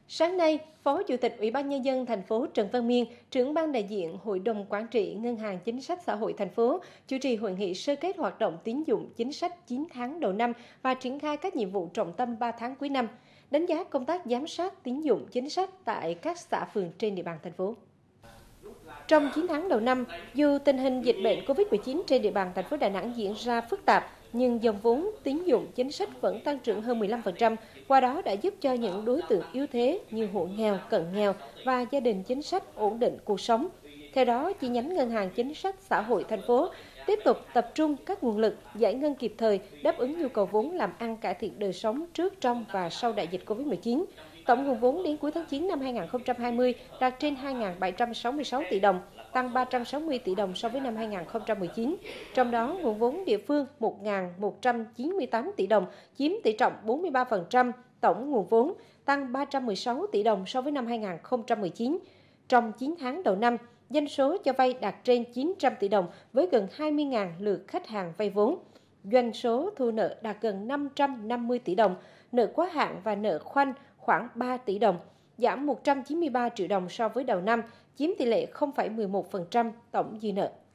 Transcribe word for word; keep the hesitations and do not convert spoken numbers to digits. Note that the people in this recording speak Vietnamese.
Sáng nay, Phó Chủ tịch Ủy ban Nhân dân thành phố Trần Văn Miên, trưởng ban đại diện Hội đồng Quản trị Ngân hàng Chính sách Xã hội thành phố, chủ trì hội nghị sơ kết hoạt động tín dụng chính sách chín tháng đầu năm và triển khai các nhiệm vụ trọng tâm ba tháng cuối năm, đánh giá công tác giám sát tín dụng chính sách tại các xã phường trên địa bàn thành phố. Trong chín tháng đầu năm, dù tình hình dịch bệnh Covid mười chín trên địa bàn thành phố Đà Nẵng diễn ra phức tạp, nhưng dòng vốn tín dụng chính sách vẫn tăng trưởng hơn mười lăm phần trăm, qua đó đã giúp cho những đối tượng yếu thế như hộ nghèo, cận nghèo và gia đình chính sách ổn định cuộc sống. Theo đó, chi nhánh Ngân hàng Chính sách Xã hội thành phố tiếp tục tập trung các nguồn lực giải ngân kịp thời, đáp ứng nhu cầu vốn làm ăn cải thiện đời sống trước, trong và sau đại dịch Covid mười chín. Tổng nguồn vốn đến cuối tháng chín năm hai nghìn không trăm hai mươi đạt trên hai nghìn bảy trăm sáu mươi sáu tỷ đồng, tăng ba trăm sáu mươi tỷ đồng so với năm hai nghìn không trăm mười chín. Trong đó, nguồn vốn địa phương một nghìn một trăm chín mươi tám tỷ đồng, chiếm tỷ trọng bốn mươi ba phần trăm tổng nguồn vốn, tăng ba trăm mười sáu tỷ đồng so với năm hai nghìn không trăm mười chín. Trong chín tháng đầu năm, doanh số cho vay đạt trên chín trăm tỷ đồng với gần hai mươi nghìn lượt khách hàng vay vốn. Doanh số thu nợ đạt gần năm trăm năm mươi tỷ đồng, nợ quá hạn và nợ khoanh khoảng ba tỷ đồng, giảm một trăm chín mươi ba triệu đồng so với đầu năm, chiếm tỷ lệ không phẩy mười một phần trăm tổng dư nợ.